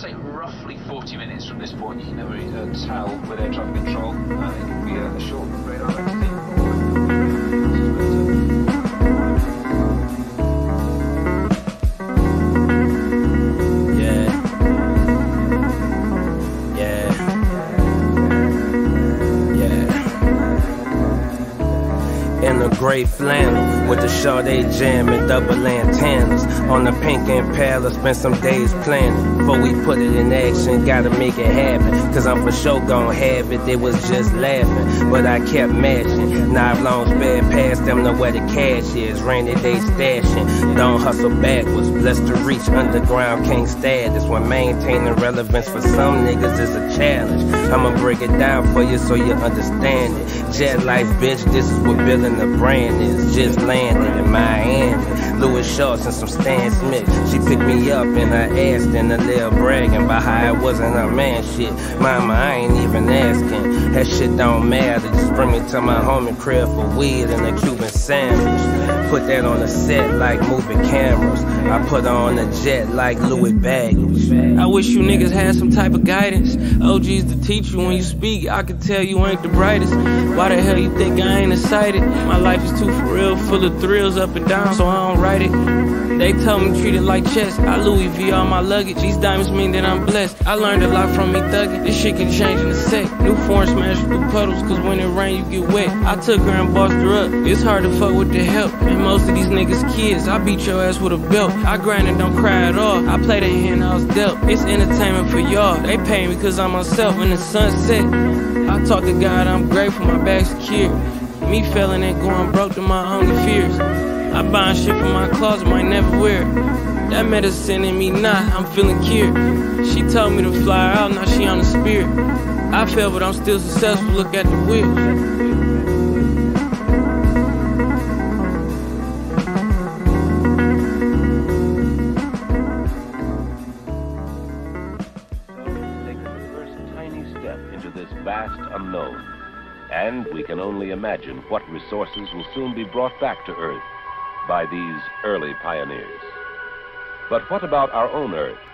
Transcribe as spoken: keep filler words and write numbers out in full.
say roughly forty minutes from this point. You can never uh, tell with air traffic control. Uh, it could be a, a short radar activity. In a gray flannel with the Sade jam and double antennas. On the pink Impala, spent some days planning. Before we put it in action, gotta make it happen. Cause I'm for sure gon' have it, they was just laughing. But I kept mashing. Knife long sped past them to where the cash is. Rainy day stashing. Don't hustle backwards. Blessed to reach underground, can't status. When maintaining relevance for some niggas is a challenge. I'ma break it down for you so you understand it. Jet life, bitch, this is what building the brand is. Just landed in Miami. Louis shorts and some Stan Smith. She picked me up and I asked in a little bragging about how it wasn't her man shit. Mama, I ain't even asking. That shit don't matter. Just bring me to my homie crib for weed and a Cuban sandwich. Put that on the set like moving cameras. I put on a jet like Louis baggage. I wish you niggas had some type of guidance. O Gs to teach you when you speak. I can tell you ain't the brightest. Why the hell you think I ain't excited? My life is too for real, full of thrills up and down, so I don't write it. They tell me treat it like chess. I Louis V all my luggage. These diamonds mean that I'm blessed. I learned a lot from me thugging. This shit can change in a sec. New foreign smash through puddles, cause when it rain you get wet. I took her and bossed her up. It's hard to fuck with the help. And most of these niggas kids. I beat your ass with a belt. I grind and don't cry at all. I play the hand I was dealt. It's entertainment for y'all. They pay me cause I'm myself in the sunset. I talk to God, I'm grateful, my bag's secure. Me failing and going broke to my only fears. I buying shit from my closet, might never wear it. That medicine in me now, I'm feeling cured. She told me to fly out, now she on the spirit. I fail, but I'm still successful, look at the wheel. Into this vast unknown, and we can only imagine what resources will soon be brought back to Earth by these early pioneers. But what about our own Earth?